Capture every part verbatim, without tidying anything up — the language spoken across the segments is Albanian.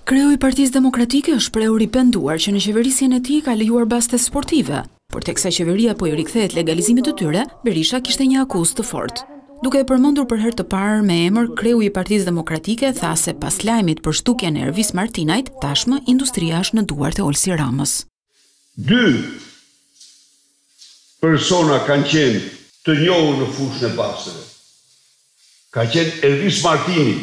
Kreu i Partisë Demokratike është shprehur i penduar që në qeverisjen e tij ka lejuar baste sportive, por teksa qeveria po i rikthehet legalizimit të tyre, Berisha kishte një akuzë të fortë. Duke e përmendur për herë të parë me emër, kreu i Partisë Demokratike tha se pas lajmit për shtukjen e Ervis Martinajt, tashmë industria është në duart e Olsi Ramës. Dy persona kanë qenë të njohur në fushën e basteve. Ka qenë Ervis Martini.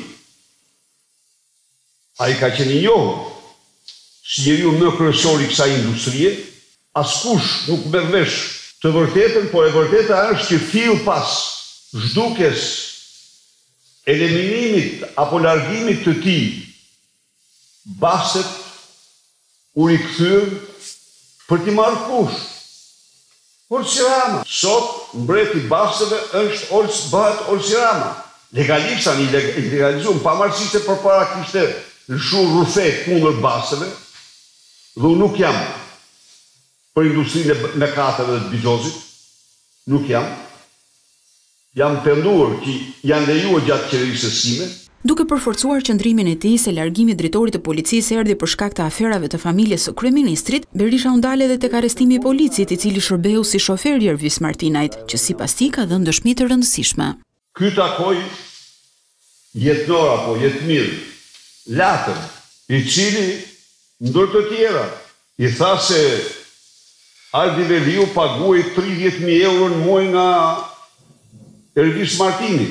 A i ka qenë i njohur si njeriu më kryesor i kësaj industrie, askush nuk merr vesh të vërtetën, por e vërteta është që fill pas zhdukjes, eliminimit apo largimit të tij, bastet u rikthyen për t'i marrë kush? Olsi Rama. Sot mbreti i basteve është Olsi, bëhet Olsi Rama. Legalistan i legalizuar, pavarësisht se përpara kishte shumë rrufet kundër basteve, dhe unë nuk jam për industrinë e mekateve dhe të bizozit, nuk jam. Jam penduar që janë lejuar gjatë qeverisjes sime. Duke përforcuar qëndrimin e tij se largimi i drejtorit të policisë erdhi për shkak të aferave të familjes së kryeministrit, Berisha u ndal edhe tek arrestimi i policit, i cili shërbeu si shofer i Ervis Martinajt, që sipas tij ka dhënë dëshmi të rëndësishme. Ky takoi jetënor apo jetëmir Latën, i cili ndër të tjera i tha se Aldi Veliu paguaj tridhjetë mijë euro në muaj nga Ervis Martini.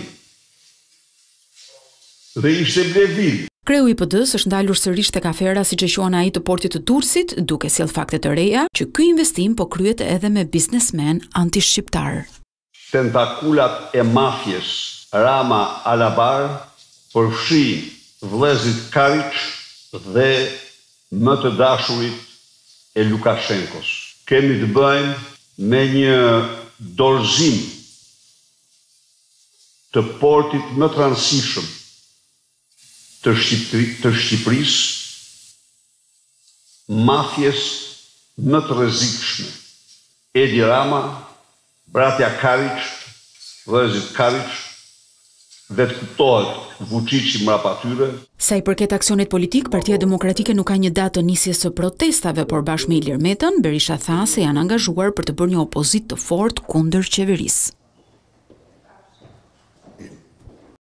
Dhe ishte blevil. Kreu i P D-s është ndalur sërish tek afera siç e quan ai të portit të Durrësit, duke sjell fakte të reja që ky investim po kryhet edhe me biznesmen antishqiptar. Tentakulat e mafjes Rama Alabar përfshin vëllezrit Kariç dhe më të dashurit e Lukashenkos. Kemi të bëjmë me një dorëzim të portit më të rëndësishëm të, Shqipëri, të Shqipërisë, mafjes më të rrezikshme. Edi Rama, bratja Kariç, vëllezrit Kariç, dhe të kuptohet Vučići mrapa tyre. Sa i përket aksionit politik, Partia Demokratike nuk ka një datë të nisjes së protestave, por bashkë me Ilir Metën, Berisha tha se janë angazhuar për të bërë një opozitë të fortë kundër qeverisë.